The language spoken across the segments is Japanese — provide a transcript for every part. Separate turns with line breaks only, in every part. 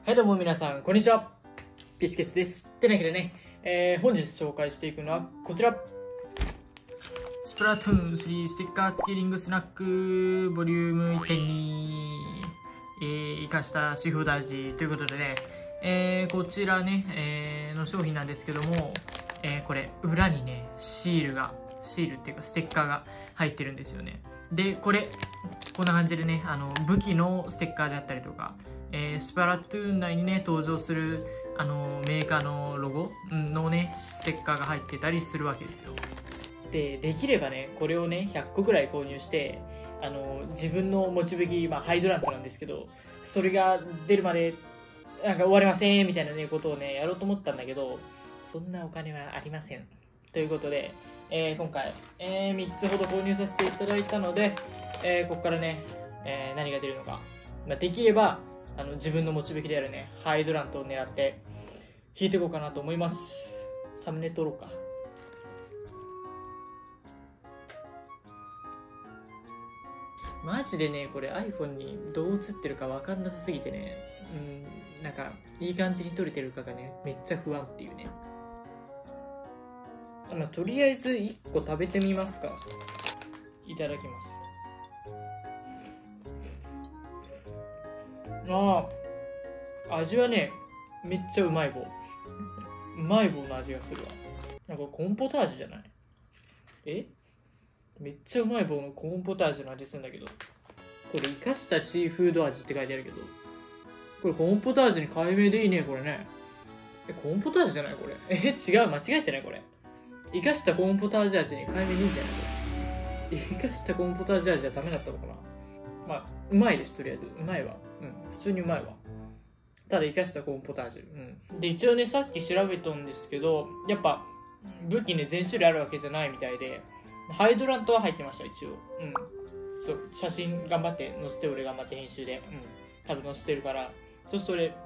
はいどうも皆さん、こんにちは。ビスケツです。ってなわけでね、本日紹介していくのはこちら。スプラトゥーン3ステッカー付きリングスナックボリューム1.2、生かしたシーフード味ということでね、こちらね、の商品なんですけども、これ裏にね、シールっていうかステッカーが入ってるんですよね。で、こんな感じでね、武器のステッカーであったりとか、スプラトゥーン内にね、登場する、メーカーのロゴのね、ステッカーが入ってたりするわけですよ。できればね、これをね、100個ぐらい購入して、自分の持ち武器、ハイドラントなんですけど、それが出るまで、なんか終わりませんみたいなね、ことをね、やろうと思ったんだけど、そんなお金はありません。ということで、今回、3つほど購入させていただいたので、ここからね、何が出るのか。できれば、自分の持ち武器であるね、ハイドラントを狙って引いていこうかなと思います。サムネ撮ろうか。マジでね、これ iPhone にどう映ってるか分かんなさすぎてね、なんかいい感じに撮れてるかがね、めっちゃ不安っていうね。とりあえず1個食べてみますか。いただきます。味はね、めっちゃうまい棒。うまい棒の味がするわ。なんかコーンポタージュじゃない？めっちゃうまい棒のコーンポタージュの味するんだけど。これ生かしたシーフード味って書いてあるけど。これコーンポタージュに改名でいいね、これね。コーンポタージュじゃないこれ。違う、間違えてないこれ。生かしたコーンポタージュ味に改名でいいんじゃないこれ。生かしたコーンポタージュ味はダメだったのかな。うまいです、とりあえず。うまいわ。普通にうまいわ。ただ生かしたコーンポタージュ。で、一応ね、さっき調べたんですけど、やっぱ、武器ね、全種類あるわけじゃないみたいで、ハイドラントは入ってました、一応。そう、写真頑張って載せて、俺頑張って編集で。多分載せてるから。そうすると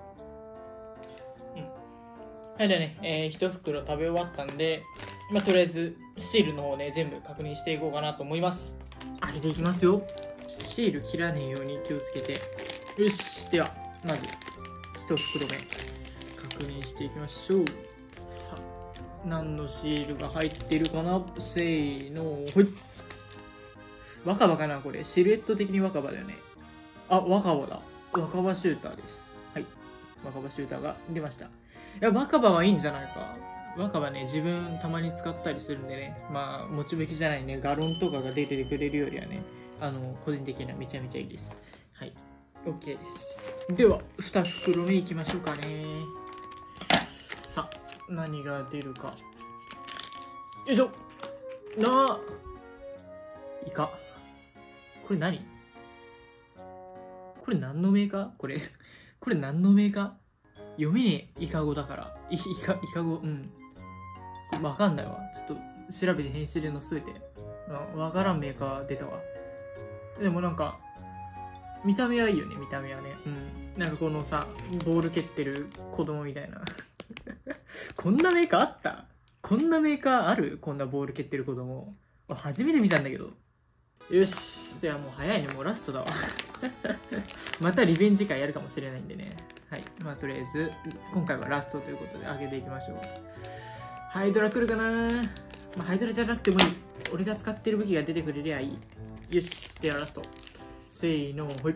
はい、でね、一袋食べ終わったんで、とりあえず、シールの方ね、全部確認していこうかなと思います。開けていきますよ。シール切らねえように気をつけて。よし。では、まず、一袋目、確認していきましょう。さあ、何のシールが入ってるかな？せーの、ほい。若葉かなこれ。シルエット的に若葉だよね。若葉だ。若葉シューターです。はい。若葉シューターが出ました。いや、若葉はいいんじゃないか。若葉ね、自分たまに使ったりするんでね。持ち武器じゃないね、ガロンとかが出てくれるよりはね、個人的にはめちゃめちゃいいです。はい。OK です。では、2袋目いきましょうかね。さあ、何が出るか。よいしょ。イカ。これ何？これ何のメーカー？これ何のメーカー？読めねえ、イカ語だから。イカ語、わかんないわ。ちょっと調べて編集で載せといて。わからんメーカー出たわ。でもなんか、見た目はいいよね、見た目はね。なんかこのさ、ボール蹴ってる子供みたいな。こんなメーカーあった？こんなメーカーある？こんなボール蹴ってる子供。初めて見たんだけど。よし。ではもう早いね、もうラストだわ。またリベンジ会やるかもしれないんでね。はい。とりあえず、今回はラストということで開けていきましょう。ハイドラ来るかな？ハイドラじゃなくてもいい。俺が使ってる武器が出てくれりゃいい。よし。ではラスト。せーの、ほい。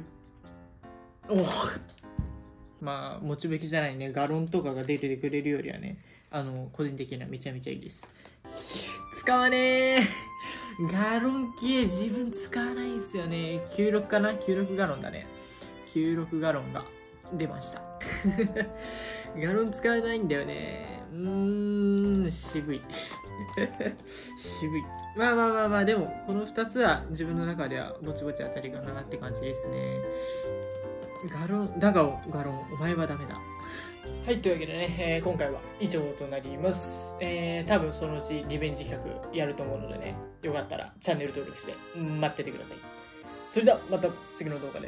持ち武器じゃないね、ガロンとかが出てくれるよりはね、個人的にはめちゃめちゃいいです。使わねー。ガロン系自分使わないんすよね。96かな？ 96 ガロンだね。96ガロンが出ました。ガロン使わないんだよね。渋い。渋い。でも、この2つは自分の中ではぼちぼち当たりかなって感じですね。ガロン、お前はダメだ。はい、というわけでね、今回は以上となります。多分そのうちリベンジ企画やると思うのでね、よかったらチャンネル登録して待っててください。それではまた次の動画で。